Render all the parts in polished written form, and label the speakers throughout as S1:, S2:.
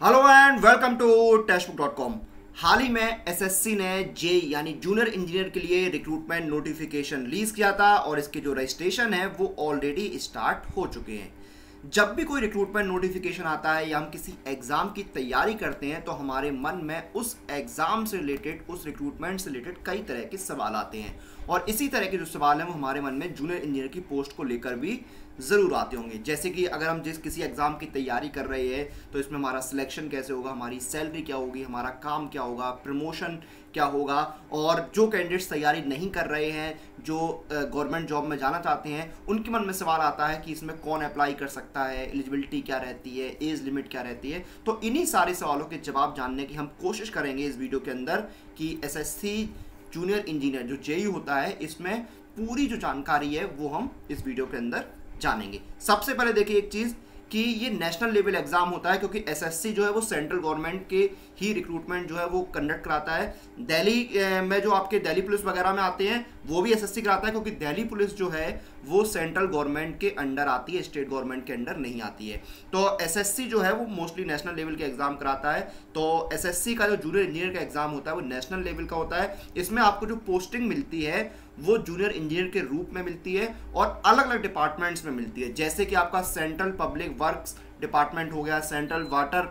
S1: Hello and welcome to Testbook dot com. हाल ही में एसएससी ने जे यानी जूनियर इंजीनियर के लिए रिक्रूटमेंट नोटिफिकेशन रिलीज किया था और इसके जो रजिस्ट्रेशन है वो ऑलरेडी स्टार्ट हो चुके हैं। जब भी कोई रिक्रूटमेंट नोटिफिकेशन आता है या हम किसी एग्ज़ाम की तैयारी करते हैं तो हमारे मन में उस एग्ज़ाम से रिलेटेड, उस रिक्रूटमेंट से रिलेटेड कई तरह के सवाल आते हैं और इसी तरह के जो सवाल हैं वो हमारे मन में जूनियर इंजीनियर की पोस्ट को लेकर भी ज़रूर आते होंगे। जैसे कि अगर हम किसी एग्ज़ाम की तैयारी कर रहे हैं तो इसमें हमारा सिलेक्शन कैसे होगा, हमारी सैलरी क्या होगी, हमारा काम क्या होगा, प्रमोशन क्या होगा। और जो कैंडिडेट्स तैयारी नहीं कर रहे हैं, जो गवर्नमेंट जॉब में जाना चाहते हैं, उनके मन में सवाल आता है कि इसमें कौन अप्लाई कर सकता है, एलिजिबिलिटी क्या रहती है, एज लिमिट क्या रहती है। तो इन्हीं सारे सवालों के जवाब जानने की हम कोशिश करेंगे इस वीडियो के अंदर कि एसएससी जूनियर इंजीनियर जो जेयू होता है इसमें पूरी जो जानकारी है वो हम इस वीडियो के अंदर जानेंगे। सबसे पहले देखिए एक चीज़ कि ये नेशनल लेवल एग्जाम होता है क्योंकि एसएससी जो है वो सेंट्रल गवर्नमेंट के ही रिक्रूटमेंट जो है वो कंडक्ट कराता है। दिल्ली में जो आपके दिल्ली पुलिस वगैरह में आते हैं वो भी एसएससी कराता है क्योंकि दिल्ली पुलिस जो है वो सेंट्रल गवर्नमेंट के अंडर आती है, स्टेट गवर्नमेंट के अंडर नहीं आती है। तो एसएससी जो है वो मोस्टली नेशनल लेवल के एग्जाम कराता है। तो एसएससी का जो जूनियर इंजीनियर का एग्जाम होता है वो नेशनल लेवल का होता है। इसमें आपको जो पोस्टिंग मिलती है वो जूनियर इंजीनियर के रूप में मिलती है और अलग अलग डिपार्टमेंट्स में मिलती है। जैसे कि आपका सेंट्रल पब्लिक वर्क्स डिपार्टमेंट हो गया, सेंट्रल वाटर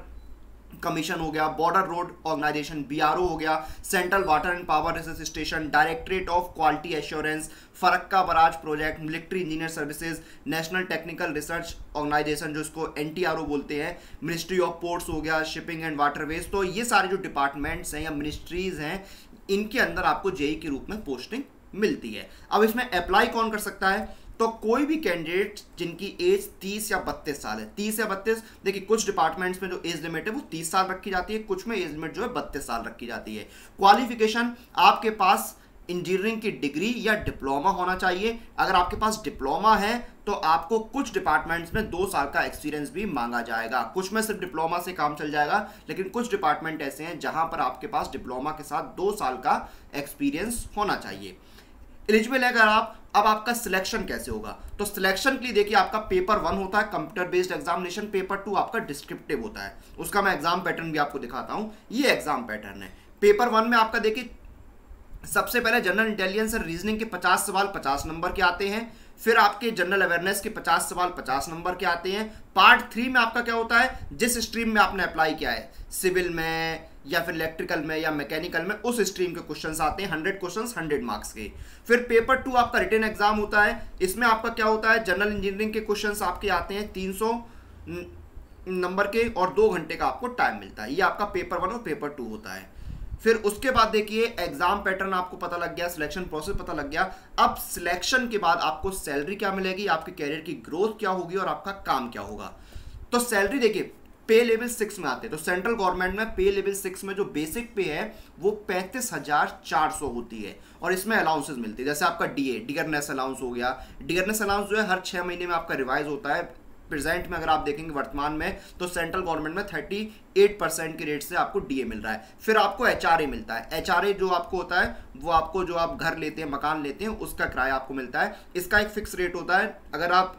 S1: कमीशन हो गया, बॉर्डर रोड ऑर्गेनाइजेशन बीआरओ हो गया, central water and power research station, directorate of quality assurance, Farakka barrage project, military engineer services, national technical research organisation जो इसको एनटीआरओ बोलते हैं, मिनिस्ट्री ऑफ पोर्ट्स हो गया, शिपिंग एंड वाटरवेज। तो ये सारे जो डिपार्टमेंट्स हैं या मिनिस्ट्रीज हैं इनके अंदर आपको जेई के रूप में पोस्टिंग मिलती है। अब इसमें अप्लाई कौन कर सकता है? तो कोई भी कैंडिडेट जिनकी एज 30 या 32 साल है। 30 या 32, देखिए कुछ डिपार्टमेंट्स में जो एज लिमिट है वो 30 साल रखी जाती है, कुछ में एज लिमिट जो है 32 साल रखी जाती है। क्वालिफिकेशन आपके पास इंजीनियरिंग की डिग्री या डिप्लोमा होना चाहिए। अगर आपके पास डिप्लोमा है तो आपको कुछ डिपार्टमेंट्स में 2 साल का एक्सपीरियंस भी मांगा जाएगा। कुछ में सिर्फ डिप्लोमा से काम चल जाएगा, लेकिन कुछ डिपार्टमेंट ऐसे हैं जहां पर आपके पास डिप्लोमा के साथ 2 साल का एक्सपीरियंस होना चाहिए। एलिजिबल है अगर आप। अब आपका सिलेक्शन कैसे होगा? तो सिलेक्शन के लिए देखिए आपका पेपर 1 होता है कंप्यूटर बेस्ड एग्जामिनेशन, पेपर 2 आपका डिस्क्रिप्टिव होता है। उसका मैं एग्जाम पैटर्न भी आपको दिखाता हूं। ये एग्जाम पैटर्न है। पेपर 1 में आपका देखिए सबसे पहले जनरल इंटेलिजेंस और रीजनिंग के 50 सवाल 50 नंबर के आते हैं। फिर आपके जनरल अवेयरनेस के 50 सवाल 50 नंबर के आते हैं। पार्ट 3 में आपका क्या होता है, जिस स्ट्रीम में आपने अप्लाई किया है, सिविल में या फिर इलेक्ट्रिकल में या मैकेनिकल में, उस स्ट्रीम के क्वेश्चंस आते हैं। 100 क्वेश्चंस 100 मार्क्स के। फिर पेपर 2 आपका रिटन एग्जाम होता है। इसमें आपका क्या होता है, जनरल इंजीनियरिंग के क्वेश्चंस आपके आते हैं 300 नंबर के और 2 घंटे का आपको टाइम मिलता है। ये आपका पेपर 1 और पेपर 2 होता है। फिर उसके बाद देखिए एग्जाम पैटर्न आपको पता लग गया, सिलेक्शन प्रोसेस पता लग गया। अब सिलेक्शन के बाद आपको सैलरी क्या मिलेगी, आपके कैरियर की ग्रोथ क्या होगी और आपका काम क्या होगा। तो सैलरी देखिए पे लेवल 6 में आते हैं। तो सेंट्रल गवर्नमेंट में पे लेवल 6 में जो बेसिक पे है वो 35,400 होती है और इसमें अलाउंसेस मिलती है। जैसे आपका डीए डियरनेस अलाउंस हो गया। डियरनेस अलाउंस जो है हर 6 महीने में आपका रिवाइज होता है। प्रेजेंट में अगर आप देखेंगे वर्तमान में तो सेंट्रल गवर्नमेंट में 38% के रेट से आपको डीए मिल रहा है। फिर आपको एचआरए मिलता है। एचआरए जो आपको होता है वो आपको जो आप घर लेते हैं, मकान लेते हैं, उसका किराया आपको मिलता है। इसका एक फिक्स रेट होता है। अगर आप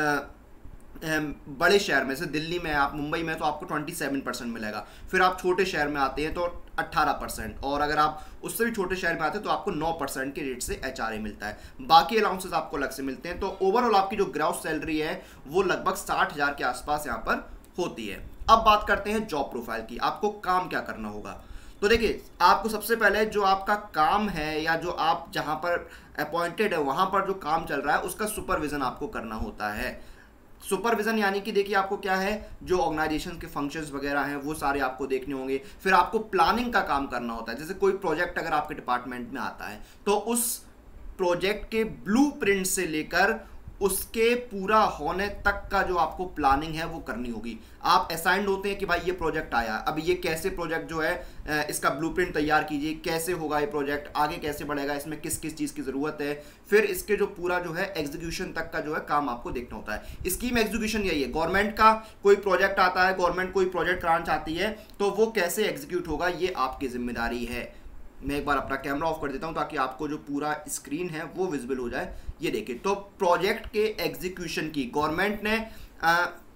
S1: बड़े शहर में से दिल्ली में, आप मुंबई में, तो आपको 27% मिलेगा। फिर आप छोटे शहर में आते हैं तो 18%, और अगर आप उससे भी छोटे शहर में आते हैं तो आपको 9% के रेट से एचआरए मिलता है। बाकी अलाउंसेस आपको अलग से मिलते हैं। तो ओवरऑल आपकी जो ग्रॉस सैलरी है वो लगभग 60,000 के आसपास यहाँ पर होती है। अब बात करते हैं जॉब प्रोफाइल की। आपको काम क्या करना होगा? तो देखिए आपको सबसे पहले जो आपका काम है या जो आप जहाँ पर अपॉइंटेड है वहाँ पर जो काम चल रहा है उसका सुपरविजन आपको करना होता है। सुपरविजन यानी कि देखिए आपको क्या है, जो ऑर्गेनाइजेशन के फंक्शंस वगैरह हैं वो सारे आपको देखने होंगे। फिर आपको प्लानिंग का काम करना होता है। जैसे कोई प्रोजेक्ट अगर आपके डिपार्टमेंट में आता है तो उस प्रोजेक्ट के ब्लूप्रिंट से लेकर उसके पूरा होने तक का जो आपको प्लानिंग है वो करनी होगी। आप असाइंड होते हैं कि भाई ये प्रोजेक्ट आया, अब ये कैसे प्रोजेक्ट जो है इसका ब्लूप्रिंट तैयार कीजिए, कैसे होगा ये प्रोजेक्ट, आगे कैसे बढ़ेगा, इसमें किस किस चीज़ की ज़रूरत है। फिर इसके जो पूरा जो है एग्जीक्यूशन तक का जो है काम आपको देखना होता है। स्कीम एग्जीक्यूशन यही है, गवर्नमेंट का कोई प्रोजेक्ट आता है, गवर्नमेंट कोई प्रोजेक्ट कराना चाहती है तो वो कैसे एग्जीक्यूट होगा ये आपकी जिम्मेदारी है। मैं एक बार अपना कैमरा ऑफ कर देता हूं ताकि आपको जो पूरा स्क्रीन है वो विजिबल हो जाए। ये देखिए, तो प्रोजेक्ट के एग्जीक्यूशन की गवर्नमेंट ने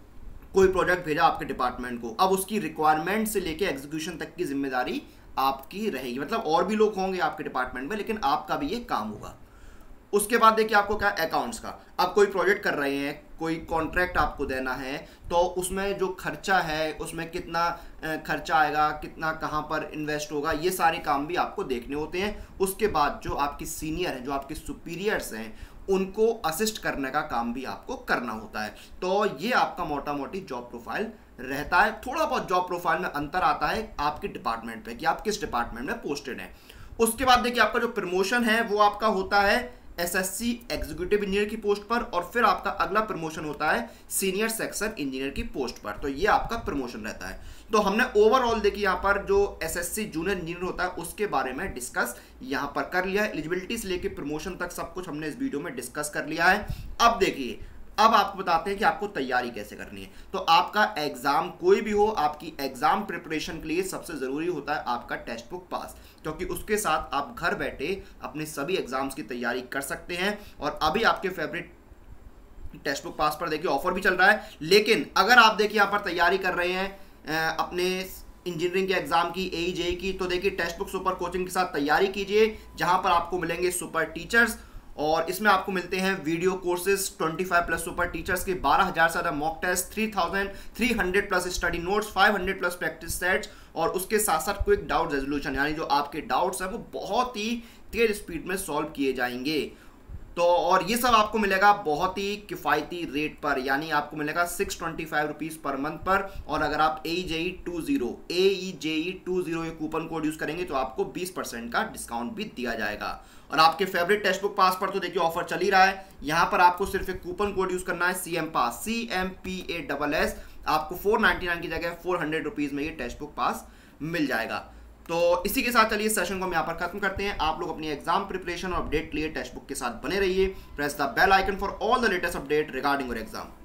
S1: कोई प्रोजेक्ट भेजा आपके डिपार्टमेंट को, अब उसकी रिक्वायरमेंट से लेके एग्जीक्यूशन तक की जिम्मेदारी आपकी रहेगी। मतलब और भी लोग होंगे आपके डिपार्टमेंट में, लेकिन आपका भी ये काम होगा। उसके बाद देखिए आपको क्या, अकाउंट्स का। आप कोई प्रोजेक्ट कर रहे हैं, कोई कॉन्ट्रैक्ट आपको देना है, तो उसमें जो खर्चा है, उसमें कितना खर्चा आएगा, कितना कहाँ पर इन्वेस्ट होगा, ये सारे काम भी आपको देखने होते हैं। उसके बाद जो आपकी सीनियर हैं, जो आपके सुपीरियर्स हैं, उनको असिस्ट करने का काम भी आपको करना होता है। तो ये आपका मोटा मोटी जॉब प्रोफाइल रहता है। थोड़ा बहुत जॉब प्रोफाइल में अंतर आता है आपके डिपार्टमेंट पे कि आप किस डिपार्टमेंट में पोस्टेड हैं। उसके बाद देखिए आपका जो प्रमोशन है वो आपका होता है एसएससी एग्जीक्यूटिव इंजीनियर की पोस्ट पर, और फिर आपका अगला प्रमोशन होता है सीनियर सेक्शन इंजीनियर की पोस्ट पर। तो ये आपका प्रमोशन रहता है। तो हमने ओवरऑल देखिए यहाँ पर जो एसएससी जूनियर इंजीनियर होता है उसके बारे में डिस्कस यहाँ पर कर लिया है। एलिजिबिलिटी से लेकर प्रमोशन तक सब कुछ हमने इस वीडियो में डिस्कस कर लिया है। अब देखिए, अब आपको बताते हैं कि आपको तैयारी कैसे करनी है। तो आपका एग्जाम कोई भी हो, आपकी एग्जाम प्रिपरेशन के लिए सबसे जरूरी होता है आपका टेक्स्ट बुक पास, क्योंकि उसके साथ आप घर बैठे अपने सभी एग्जाम्स की तैयारी कर सकते हैं। और अभी आपके फेवरेट टेक्स्ट बुक पास पर देखिए ऑफर भी चल रहा है। लेकिन अगर आप देखिए यहाँ पर तैयारी कर रहे हैं अपने इंजीनियरिंग के एग्जाम की, AE JEE की, तो देखिए टेक्स्ट बुक सुपर कोचिंग के साथ तैयारी कीजिए, जहां पर आपको मिलेंगे सुपर टीचर्स। और इसमें आपको मिलते हैं video courses 25 plus super teachers के, 12,000 से ज़्यादा mock test, 3,300 plus study notes, 500 plus practice sets, और उसके साथ साथ क्विक डाउट रेजोल्यूशन, यानी जो आपके डाउट्स हैं वो बहुत ही तेज स्पीड में सॉल्व किए जाएंगे। तो और ये सब आपको मिलेगा बहुत ही किफ़ायती रेट पर, यानी आपको मिलेगा 625 रुपीज़ पर मंथ पर। और अगर आप AE JEE 20 ये कूपन कोड यूज़ करेंगे तो आपको 20% का डिस्काउंट भी दिया जाएगा। और आपके फेवरेट टेक्स्ट बुक पास पर तो देखिए ऑफर चल ही रहा है। यहाँ पर आपको सिर्फ एक कूपन कोड यूज़ करना है, CM पास, CMPASS। आपको 499 की जगह 400 रुपीज़ में ये टेक्स्ट बुक पास मिल जाएगा। तो इसी के साथ चलिए इस सेशन को हम यहाँ पर खत्म करते हैं। आप लोग अपनी एग्जाम प्रिपरेशन और अपडेट के लिए टेक्स्ट बुक के साथ बने रहिए। Press the bell icon for all the latest update regarding your exam.